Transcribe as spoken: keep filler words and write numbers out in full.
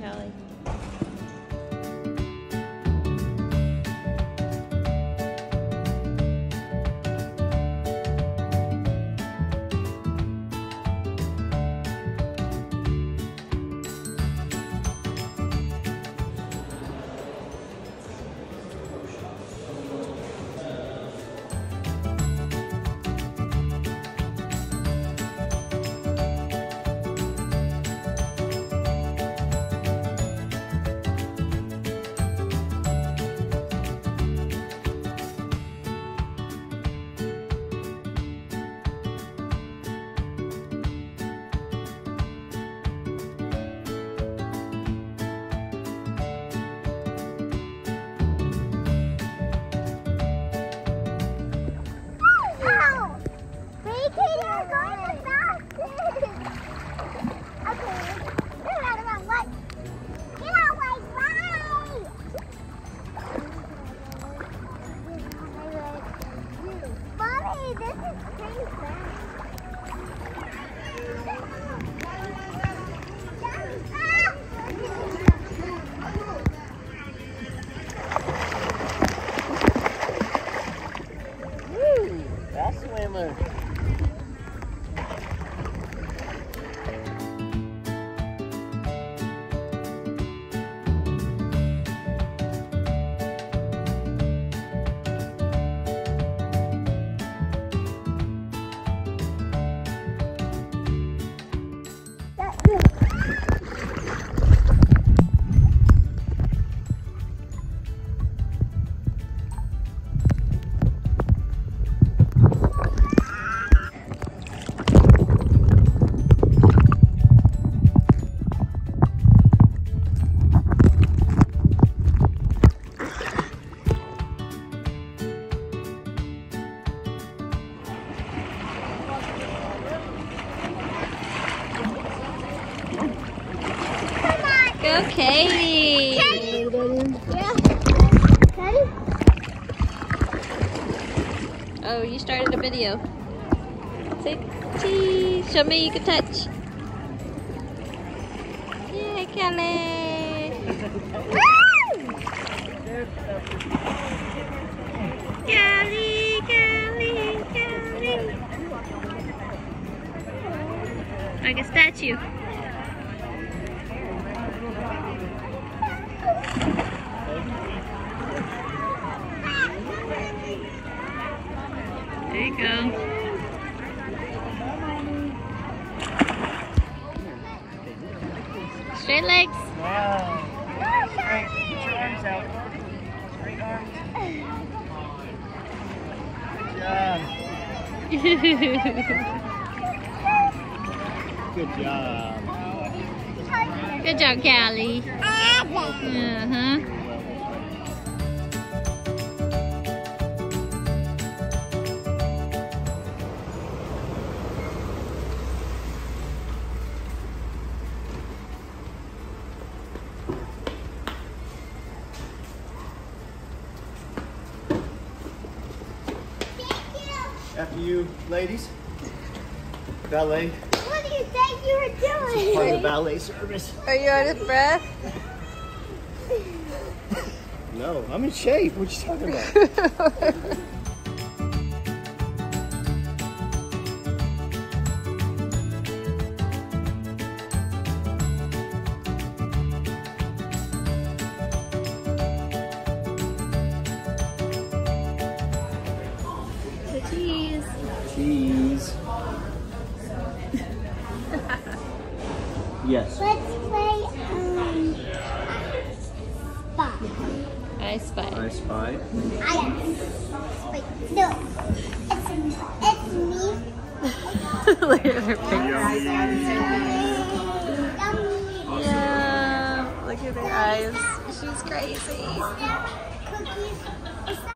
Callie. Swimmer. Go, Katie! Yeah. Katie? Oh, you started a video. Say cheese. Show me you can touch. Yay, Callie! Callie, Callie, Callie. Like a statue. There you go. Straight legs. Wow. Straight. Put your arms out. Straight arms. Good job. Good job. Good job, Callie. Uh-huh. After you, ladies. Ballet. What do you think you were doing? Part of the ballet service. Are you out of breath? No, I'm in shape. What you talking about? Cheese. Cheese. Yes. Let's play um spy. I spy. I spy. I wait, no. It's it's me. Look at her face. Yummy. Yeah. Look at her eyes. She's crazy. Cookies.